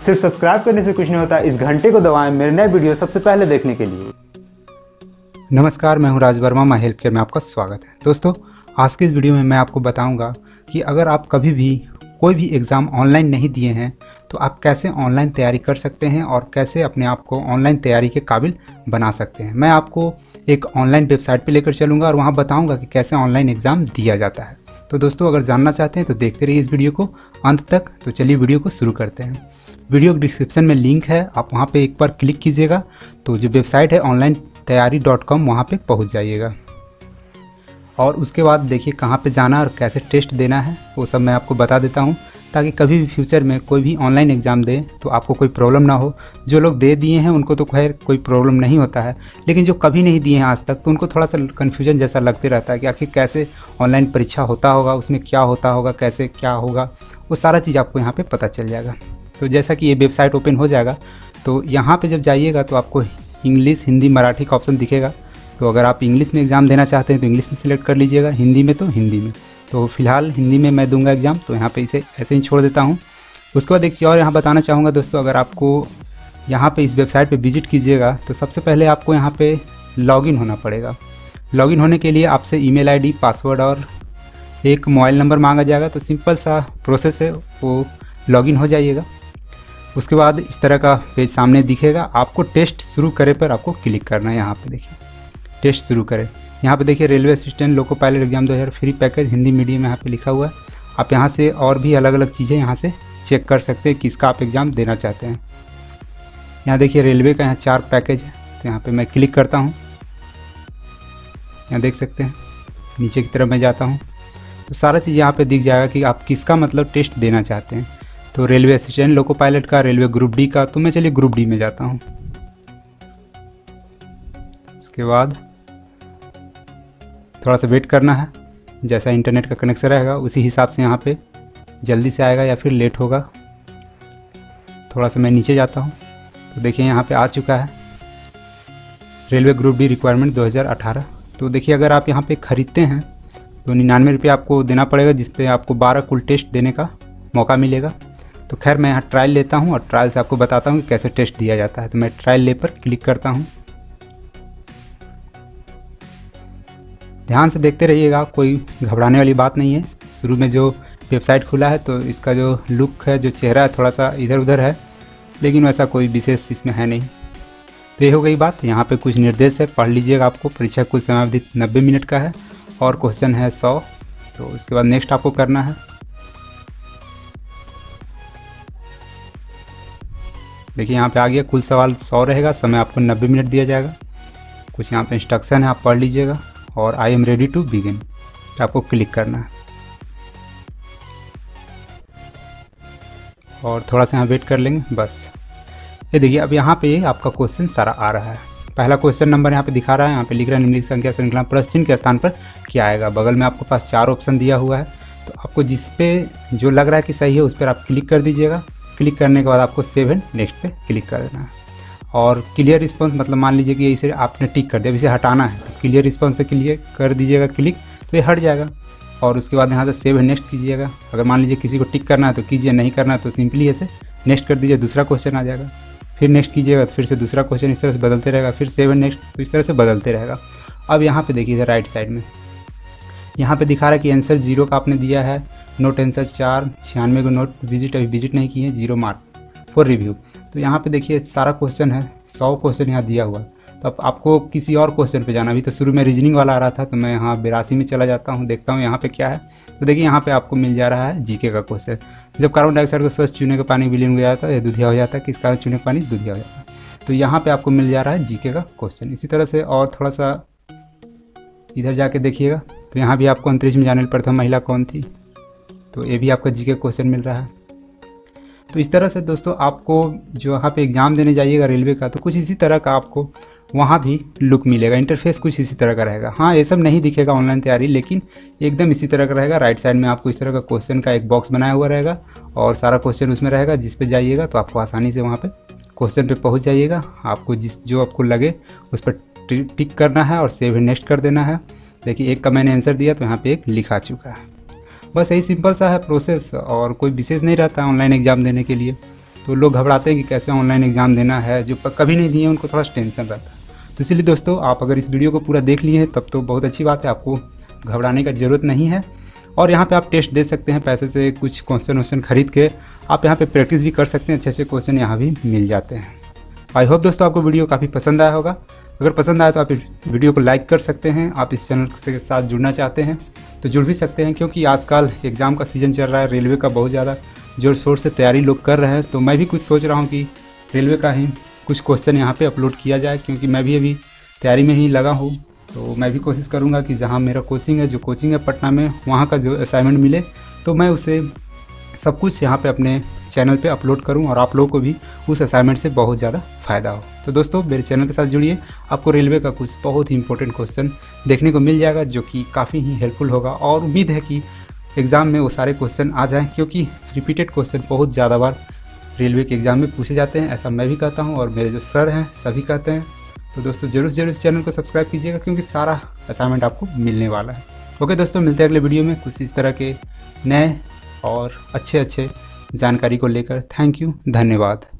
सिर्फ सब्सक्राइब करने से कुछ नहीं होता, इस घंटे को दबाएं मेरे नए वीडियो सबसे पहले देखने के लिए। नमस्कार, मैं हूं Raj Verma, my health care में आपका स्वागत है। दोस्तों, आज के इस वीडियो में मैं आपको बताऊंगा कि अगर आप कभी भी कोई भी एग्ज़ाम ऑनलाइन नहीं दिए हैं तो आप कैसे ऑनलाइन तैयारी कर सकते हैं और कैसे अपने आप को ऑनलाइन तैयारी के काबिल बना सकते हैं। मैं आपको एक ऑनलाइन वेबसाइट पे लेकर चलूँगा और वहाँ बताऊँगा कि कैसे ऑनलाइन एग्ज़ाम दिया जाता है। तो दोस्तों, अगर जानना चाहते हैं तो देखते रहिए इस वीडियो को अंत तक। तो चलिए वीडियो को शुरू करते हैं। वीडियो के डिस्क्रिप्शन में लिंक है, आप वहाँ पे एक बार क्लिक कीजिएगा तो जो वेबसाइट है ऑनलाइन तैयारी.com वहाँ पे पहुँच जाइएगा। और उसके बाद देखिए कहाँ पे जाना है और कैसे टेस्ट देना है वो सब मैं आपको बता देता हूँ, ताकि कभी भी फ्यूचर में कोई भी ऑनलाइन एग्ज़ाम दे तो आपको कोई प्रॉब्लम ना हो। जो लोग दे दिए हैं उनको तो खैर कोई प्रॉब्लम नहीं होता है, लेकिन जो कभी नहीं दिए हैं आज तक तो उनको थोड़ा सा कन्फ्यूजन जैसा लगते रहता है कि आखिर कैसे ऑनलाइन परीक्षा होता होगा, उसमें क्या होता होगा, कैसे क्या होगा, वो सारा चीज़ आपको यहाँ पर पता चल जाएगा। तो जैसा कि ये वेबसाइट ओपन हो जाएगा तो यहाँ पर जब जाइएगा तो आपको इंग्लिश, हिंदी, मराठी का ऑप्शन दिखेगा। तो अगर आप इंग्लिश में एग्ज़ाम देना चाहते हैं तो इंग्लिश में सिलेक्ट कर लीजिएगा, हिंदी में तो हिंदी में। तो फिलहाल हिंदी में मैं दूंगा एग्ज़ाम, तो यहाँ पे इसे ऐसे ही छोड़ देता हूँ। उसके बाद एक चीज़ और यहाँ बताना चाहूँगा दोस्तों, अगर आपको यहाँ पे इस वेबसाइट पे विजिट कीजिएगा तो सबसे पहले आपको यहाँ पे लॉगिन होना पड़ेगा। लॉगिन होने के लिए आपसे ईमेल आईडी, पासवर्ड और एक मोबाइल नंबर मांगा जाएगा। तो सिंपल सा प्रोसेस है, वो लॉगिन हो जाइएगा। उसके बाद इस तरह का पेज सामने दिखेगा। आपको टेस्ट शुरू करे पर आपको क्लिक करना है। यहाँ पे देखिए टेस्ट शुरू करें, यहाँ पे देखिए railway assistant loco pilot exam 2000 free package Hindi medium यहाँ पे लिखा हुआ है। आप यहाँ से और भी अलग अलग चीज़ें यहाँ से चेक कर सकते हैं किसका आप एग्ज़ाम देना चाहते हैं। यहाँ देखिए रेलवे का यहाँ 4 पैकेज है, तो यहाँ पे मैं क्लिक करता हूँ। यहाँ देख सकते हैं नीचे की तरफ मैं जाता हूँ तो सारा चीज़ यहाँ पर दिख जाएगा कि आप किसका मतलब टेस्ट देना चाहते हैं। तो रेलवे असिस्टेंट लोको पायलट का, रेलवे ग्रुप डी का, तो मैं चलिए ग्रुप डी में जाता हूँ। उसके बाद थोड़ा सा वेट करना है, जैसा इंटरनेट का कनेक्शन रहेगा उसी हिसाब से यहाँ पे जल्दी से आएगा या फिर लेट होगा। थोड़ा सा मैं नीचे जाता हूँ तो देखिए यहाँ पे आ चुका है रेलवे ग्रुप डी रिक्वायरमेंट 2018। तो देखिए अगर आप यहाँ पे ख़रीदते हैं तो 99 रुपये आपको देना पड़ेगा, जिस पे आपको 12 कुल टेस्ट देने का मौका मिलेगा। तो खैर मैं यहाँ ट्रायल लेता हूँ और ट्रायल से आपको बताता हूँ कि कैसे टेस्ट दिया जाता है। तो मैं ट्रायल ले पर क्लिक करता हूँ। ध्यान से देखते रहिएगा, कोई घबराने वाली बात नहीं है। शुरू में जो वेबसाइट खुला है तो इसका जो लुक है, जो चेहरा है, थोड़ा सा इधर उधर है, लेकिन वैसा कोई विशेष इसमें है नहीं। तो ये हो गई बात। यहाँ पे कुछ निर्देश है, पढ़ लीजिएगा। आपको परीक्षा कुल समयावधि 90 मिनट का है और क्वेश्चन है 100। तो उसके बाद नेक्स्ट आपको करना है। देखिए यहाँ पे आ गया, कुल सवाल 100 रहेगा, समय आपको 90 मिनट दिया जाएगा। कुछ यहाँ पे इंस्ट्रक्शन है, आप पढ़ लीजिएगा। और I am ready to begin आपको क्लिक करना है और थोड़ा सा यहाँ वेट कर लेंगे बस। ये देखिए अब यहाँ पे आपका क्वेश्चन सारा आ रहा है। पहला क्वेश्चन नंबर यहाँ पे दिखा रहा है, यहाँ पे लिख रहा है निम्नलिखित संख्या श्रृंखला प्रश्न चिन्ह के स्थान पर क्या आएगा। बगल में आपको पास 4 ऑप्शन दिया हुआ है, तो आपको जिस पे जो लग रहा है कि सही है उस पर आप क्लिक कर दीजिएगा। क्लिक करने के बाद आपको सेव एंड नेक्स्ट पे क्लिक कर देना है। और क्लियर रिस्पॉन्स मतलब मान लीजिए कि इसे आपने टिक कर दिया, इसे हटाना है तो क्लियर रिस्पॉन्स पे क्लिक कर दीजिएगा क्लिक, तो ये हट जाएगा। और उसके बाद यहाँ से सेव एंड नेक्स्ट कीजिएगा। अगर मान लीजिए किसी को टिक करना है तो कीजिए, नहीं करना है तो सिंपली ऐसे नेक्स्ट कर दीजिए, दूसरा क्वेश्चन आ जाएगा। फिर नेक्स्ट कीजिएगा तो फिर से दूसरा क्वेश्चन इस तरह से बदलते रहेगा, फिर सेव एंड नेक्स्ट, तो इस तरह से बदलते रहेगा। अब यहाँ पर देखिए राइट साइड में यहाँ पे दिखा रहा है कि आंसर 0 का आपने दिया है, नोट आंसर 4, 96 को नोट, विजिट अभी विजिट नहीं किए, 0 मार्क फॉर रिव्यू। तो यहाँ पे देखिए सारा क्वेश्चन है, 100 क्वेश्चन यहाँ दिया हुआ। तो अब आपको किसी और क्वेश्चन पे जाना। अभी तो शुरू में रीजनिंग वाला आ रहा था, तो मैं यहाँ 82 में चला जाता हूँ, देखता हूँ यहाँ पे क्या है। तो देखिए यहाँ पे आपको मिल जा रहा है जीके का क्वेश्चन। जब कार्बन डाइऑक्साइड को स्वच्छ चूने का पानी विलीन हो जाता है, यह दूधिया हो जाता है, किस कारण चूने का पानी दूधिया हो जाता है। तो यहाँ पर आपको मिल जा रहा है जीके का क्वेश्चन। इसी तरह से और थोड़ा सा इधर जाके देखिएगा तो यहाँ भी आपको अंतरिक्ष में जाने वाली प्रथम महिला कौन थी, तो ये भी आपका जीके क्वेश्चन मिल रहा है। तो इस तरह से दोस्तों आपको जो यहाँ पे एग्ज़ाम देने जाइएगा रेलवे का, तो कुछ इसी तरह का आपको वहाँ भी लुक मिलेगा। इंटरफेस कुछ इसी तरह का रहेगा। हाँ, ये सब नहीं दिखेगा ऑनलाइन तैयारी, लेकिन एकदम इसी तरह का रहेगा। राइट साइड में आपको इस तरह का क्वेश्चन का एक बॉक्स बनाया हुआ रहेगा और सारा क्वेश्चन उसमें रहेगा। जिस पे जाइएगा तो आपको आसानी से वहाँ पे क्वेश्चन पे पहुँच जाइएगा। आपको जो आपको लगे उस पर टिक करना है और सेव नेक्स्ट कर देना है। देखिए एक का मैंने आंसर दिया तो यहाँ पे एक लिखा चुका है। बस यही सिंपल सा है प्रोसेस और कोई विशेष नहीं रहता है ऑनलाइन एग्ज़ाम देने के लिए। तो लोग घबराते हैं कि कैसे ऑनलाइन एग्ज़ाम देना है, जो कभी नहीं दिए उनको थोड़ा टेंशन रहता है। तो इसलिए दोस्तों आप अगर इस वीडियो को पूरा देख लिए हैं तब तो बहुत अच्छी बात है, आपको घबराने का ज़रूरत नहीं है। और यहाँ पे आप टेस्ट दे सकते हैं पैसे से, कुछ क्वेश्चन खरीद के आप यहाँ पे प्रैक्टिस भी कर सकते हैं, अच्छे क्वेश्चन यहाँ भी मिल जाते हैं। आई होप दोस्तों आपको वीडियो काफ़ी पसंद आया होगा। अगर पसंद आया तो आप इस वीडियो को लाइक कर सकते हैं। आप इस चैनल के साथ जुड़ना चाहते हैं तो जुड़ भी सकते हैं, क्योंकि आजकल एग्ज़ाम का सीज़न चल रहा है, रेलवे का बहुत ज़्यादा जोर शोर से तैयारी लोग कर रहे हैं। तो मैं भी कुछ सोच रहा हूँ कि रेलवे का ही कुछ क्वेश्चन यहाँ पे अपलोड किया जाए, क्योंकि मैं भी अभी तैयारी में ही लगा हूँ। तो मैं भी कोशिश करूँगा कि जहाँ मेरा कोचिंग है पटना में, वहाँ का जो असाइनमेंट मिले तो मैं उसे सब कुछ यहाँ पे अपने चैनल पे अपलोड करूँ और आप लोगों को भी उस असाइनमेंट से बहुत ज़्यादा फ़ायदा हो। तो दोस्तों मेरे चैनल के साथ जुड़िए, आपको रेलवे का कुछ बहुत ही इंपॉर्टेंट क्वेश्चन देखने को मिल जाएगा, जो कि काफ़ी ही हेल्पफुल होगा। और उम्मीद है कि एग्ज़ाम में वो सारे क्वेश्चन आ जाएँ, क्योंकि रिपीटेड क्वेश्चन बहुत ज़्यादा बार रेलवे के एग्ज़ाम में पूछे जाते हैं। ऐसा मैं भी कहता हूँ और मेरे जो सर हैं सभी कहते हैं। तो दोस्तों ज़रूर इस चैनल को सब्सक्राइब कीजिएगा, क्योंकि सारा असाइनमेंट आपको मिलने वाला है। ओके दोस्तों, मिलते हैं अगले वीडियो में कुछ इस तरह के नए और अच्छे जानकारी को लेकर। थैंक यू, धन्यवाद।